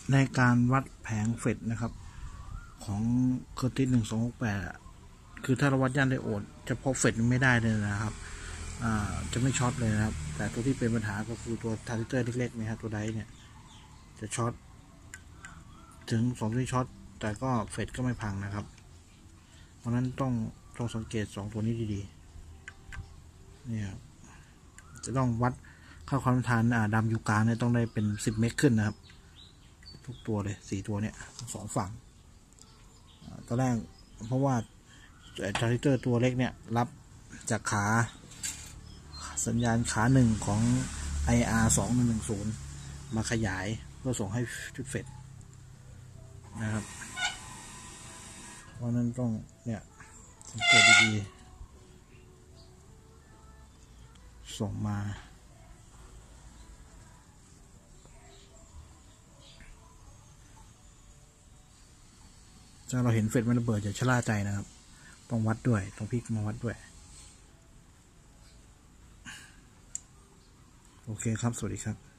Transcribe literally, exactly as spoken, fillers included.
ในการวัดแผงเฟดนะครับของเคอร์ติสหนึ่งสองหกแปดคือถ้าเราวัดย่านไดโอดเฉพาะเฟดไม่ได้เลยนะครับอ่าจะไม่ช็อตเลยนะครับแต่ตัวที่เป็นปัญหาก็คือตัวทรานซิสเตอร์เล็กๆนะครับตัวไดเนี่ยจะช็อตถึงสองที่ช็อตแต่ก็เฟดก็ไม่พังนะครับเพราะนั้นต้องต้องสังเกตสองตัวนี้ดีๆนี่ครับจะต้องวัดค่าความทานอ่าดำยูกลางเนี่ยต้องได้เป็นสิบเมกขึ้นนะครับทุกตัวเลยสี่ตัวเนี่ยสองฝั่งตอนแรกเพราะว่าทรานซิสเตอร์ตัวเล็กเนี่ยรับจากขาสัญญาณขาหนึ่งของ ไอ อาร์ สองหนึ่งหนึ่งศูนย์ มาขยายเพื่อส่งให้ชุดเฟดนะครับเพราะนั้นต้องเนี่ยสังเกตดีๆส่งมาถ้าเราเห็นเฟดมันระเบิดอย่าชะล่าใจนะครับต้องวัดด้วยต้องพลิกมาวัดด้วยโอเคครับสวัสดีครับ